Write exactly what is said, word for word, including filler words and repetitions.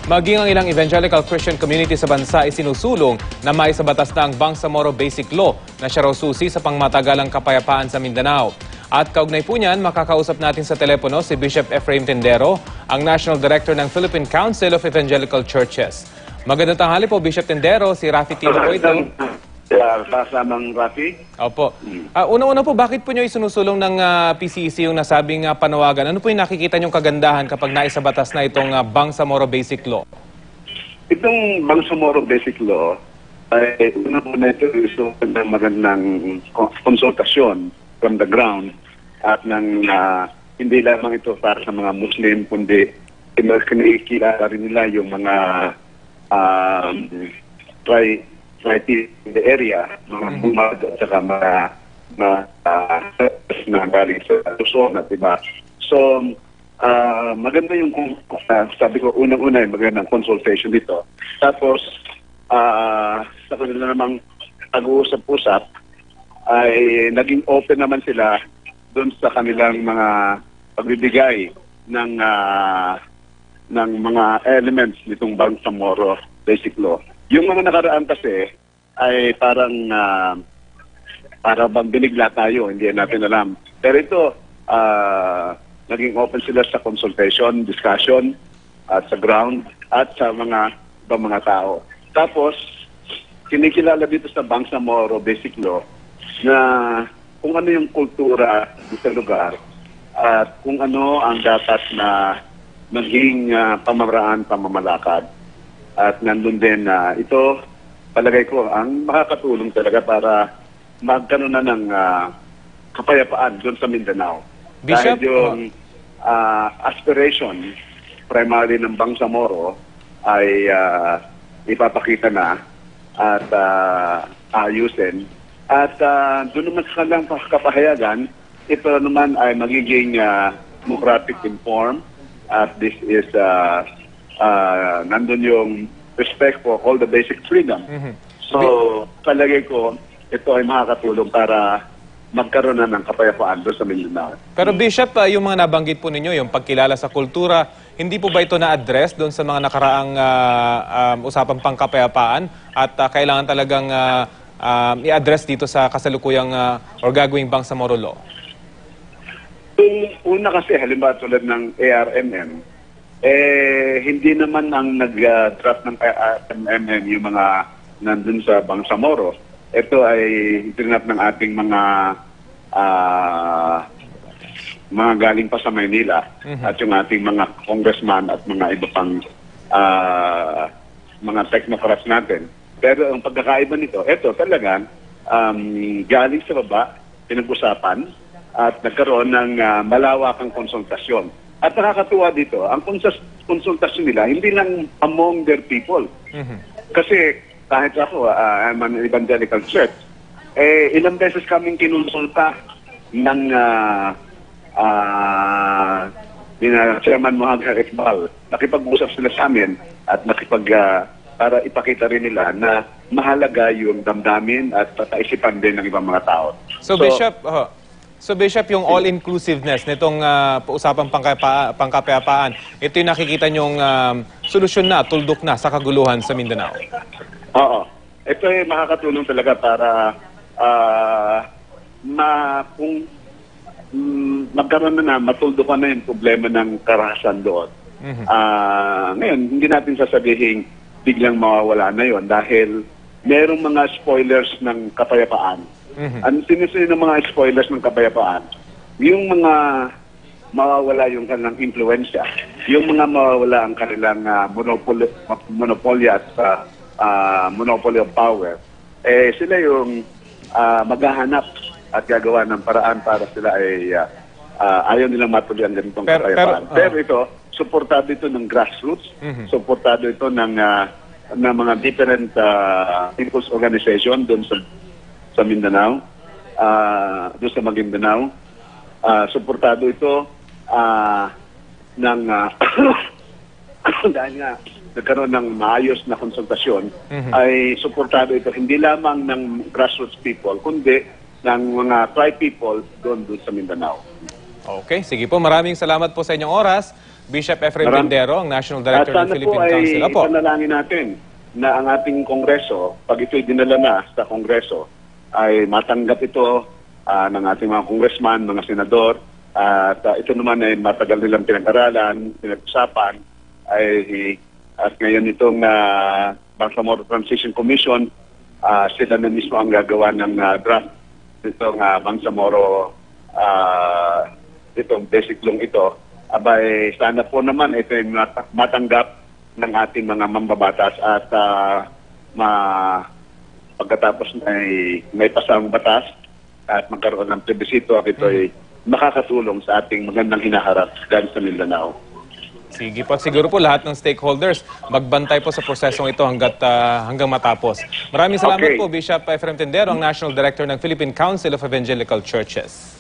Maging ang ilang evangelical Christian community sa bansa ay sinusulong na maisabatas na ang Bangsamoro Basic Law na siya raw susi sa pangmatagalang kapayapaan sa Mindanao. At kaugnay po niyan, makakausap natin sa telepono si Bishop Ephraim Tendero, ang National Director ng Philippine Council of Evangelical Churches. Magandang tanghali po, Bishop Tendero. Si Rafi Tino po ito. Uh, kasamang Rafi? Opo. Uh, Una-una po, bakit po nyo isinusulong ng uh, P C E C yung nasabing uh, panawagan? Ano po yung nakikita nyong kagandahan kapag naisabatas na itong uh, Bangsamoro Basic Law? Itong Bangsamoro Basic Law ay una po na ito gusto ng magandang konsultasyon from the ground at ng uh, hindi lamang ito para sa mga Muslim kundi kinikilala rin nila yung mga um, try in the area, mga bumad at saka mga na, uh, na galing sa Luzon at iba. So, uh, maganda yung, uh, sabi ko, unang-una yung magandang consultation dito. Tapos, uh, sa kanila namang pag-uusap-usap, ay naging open naman sila doon sa kanilang mga pagbibigay ng, uh, ng mga elements nitong Bangsamoro Basic Law. Yung mga nakaraan kasi ay parang uh, para bang binigla tayo, hindi natin alam. Pero ito, uh, naging open sila sa consultation, discussion, at sa ground, at sa mga ibang mga tao. Tapos, kinikilala dito sa Bangsamoro Basic Law na kung ano yung kultura sa lugar at kung ano ang dapat na maging uh, pamamaraan, pamamalakad. At nandun din na uh, ito, palagay ko, ang makakatulong talaga para magkaroon na ng uh, kapayapaan doon sa Mindanao. Bishop, dahil yung uh, aspiration, primarily ng Bangsamoro, ay uh, ipapakita na at uh, ayusin. At uh, doon naman sa kanilang kapahayagan, ito naman ay magiging uh, democratic informed. At this is... Uh, Uh, nandun yung respect for all the basic freedom. Mm-hmm. So, palagay ko, ito ay makakatulong para magkaroon na ng kapayapaan doon sa Mindanao. Pero Bishop, uh, yung mga nabanggit po ninyo, yung pagkilala sa kultura, hindi po ba ito na-address doon sa mga nakaraang uh, um, usapang pangkapayapaan at uh, kailangan talagang uh, um, i-address dito sa kasalukuyang uh, or gagawing Bangsamoro Law? Yung una kasi, halimbawa tulad ng A R M M, eh, hindi naman ang nag-draft ng M M M yung mga nandun sa Bangsamoro. Ito ay tinap ng ating mga uh, mga galing pa sa Maynila mm-hmm. at yung ating mga congressman at mga iba pang uh, mga technocrats natin. Pero ang pagkakaiba nito, ito talagang um, galing sa baba, pinag-usapan at nagkaroon ng uh, malawakang konsultasyon. At nakakatuwa dito, ang konsultasyon nila, hindi lang among their people. Mm-hmm. Kasi kahit ako, uh, I'm an evangelical church, eh, ilang beses kaming kinonsulta ng uh, uh, nina Chairman Mohamed Iqbal. Nakipag-usap sila sa amin at nakipag, uh, para ipakita rin nila na mahalaga yung damdamin at pataisipan din ng ibang mga tao. So, so Bishop... Uh... So Bishop, yung all-inclusiveness nitong uh, usapang pangkapa pangkapayapaan, ito yung nakikita nyong um, solusyon na, tuldok na sa kaguluhan sa Mindanao? Oo. Ito ay makakatulong talaga para uh, ma, kung um, magkaroon na na, matuldukan na yung problema ng karahasan doon. Mm-hmm. uh, ngayon, hindi natin sasabihin biglang mawawala na yon dahil merong mga spoilers ng kapayapaan. Mm-hmm. Ang sinusunod ng mga spoilers ng kapayapaan, yung mga mawawala yung kanilang influensya, yung mga mawawala ang kanilang uh, monopoly, monopoly at uh, uh, monopoly of power, eh sila yung uh, maghahanap at gagawa ng paraan para sila ay uh, uh, ayaw nilang matuloy ang ganitong pero, kapayapaan. Pero, uh... pero ito, suportado ito ng grassroots, mm-hmm. suportado ito ng, uh, ng mga different uh, people's organization doon sa sa Mindanao, uh, doon sa Maguindanao. Uh, suportado ito uh, ng uh, dahil nga nagkaroon ng maayos na konsultasyon, mm-hmm. ay suportado ito hindi lamang ng grassroots people, kundi ng mga tribe people doon doon sa Mindanao. Okay, sige po. Maraming salamat po sa inyong oras. Bishop Efrem Maram- Tindero, ang National At Director ng sana po Philippine ay Council. Opo. panalangin natin na ang ating Kongreso, pag ito'y dinala na sa Kongreso, ay matanggap ito ah, ng ating mga congressman, mga senador, at ah, ito naman ay matagal nilang pinag-aralan, pinag-usapan, ay at ngayon itong uh, Bangsamoro Transition Commission, ah, sila na mismo ang gagawa ng ah, draft itong uh, Bangsamoro ah, itong basic law ito. Abay, sana po naman ito ay mat- matanggap ng ating mga mambabatas at ah, ma pagkatapos ay may pasang batas at magkaroon ng plebisito at ito ay makakatulong sa ating magandang hinaharap dahil sa Mindanao. Sige po. Siguro po lahat ng stakeholders magbantay po sa prosesong ito hanggat, ah, hanggang matapos. Maraming salamat Okay. po, Bishop Efrem Tindero, ang National Director ng Philippine Council of Evangelical Churches.